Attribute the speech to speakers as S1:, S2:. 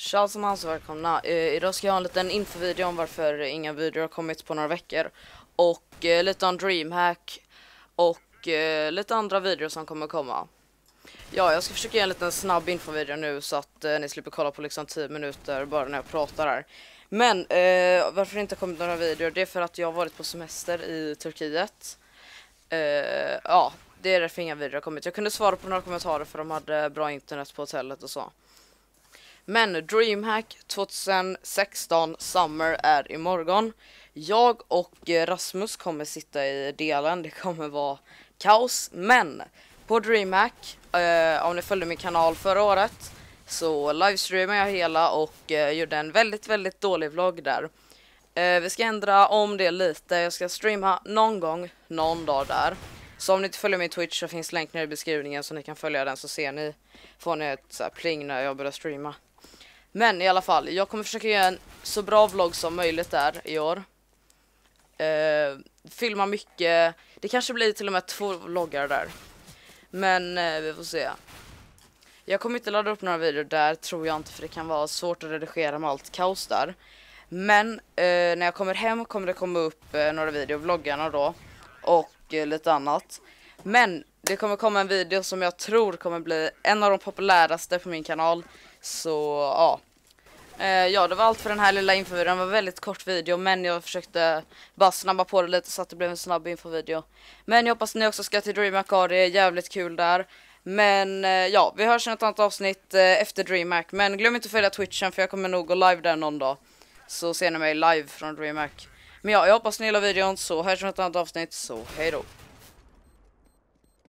S1: Tja allesammans och välkomna. Idag ska jag ha en liten infovideo om varför inga videor har kommit på några veckor. Och lite om DreamHack och lite andra videor som kommer komma. Ja, jag ska försöka göra en liten snabb infovideo nu så att ni slipper kolla på liksom 10 minuter bara när jag pratar här. Men varför det inte har kommit några videor, det är för att jag har varit på semester i Turkiet. Ja, det är därför inga videor har kommit. Jag kunde svara på några kommentarer för de hade bra internet på hotellet och så. Men DreamHack 2016 Summer är imorgon. Jag och Rasmus kommer sitta i delen. Det kommer vara kaos. Men på DreamHack, om ni följde min kanal förra året, så livestreamade jag hela och gjorde en väldigt dålig vlogg där. Vi ska ändra om det lite. Jag ska streama någon gång, någon dag där. Så om ni inte följer min Twitch så finns länk ner i beskrivningen så ni kan följa den, så får ni ett så här pling när jag börjar streama. Men i alla fall, jag kommer försöka göra en så bra vlogg som möjligt där i år. Filma mycket. Det kanske blir till och med 2 vloggar där. Men vi får se. Jag kommer inte ladda upp några videor där, tror jag inte, för det kan vara svårt att redigera med allt kaos där. Men när jag kommer hem kommer det komma upp några videovloggarna då. Och lite annat. Men det kommer komma en video som jag tror kommer bli en av de populäraste på min kanal. Så ja. Ja, det var allt för den här lilla infovideon. Det var en väldigt kort video, men jag försökte bara snabba på det lite så att det blev en snabb infovideo. Men jag hoppas ni också ska till DreamHack. Det är jävligt kul där. Men ja, vi hörs i ett annat avsnitt efter DreamHack. Men glöm inte att följa Twitchen, för jag kommer nog gå live där någon dag. Så ser ni mig live från DreamHack. Men ja, jag hoppas ni gillar videon, så hörs i ett annat avsnitt. Så hej då.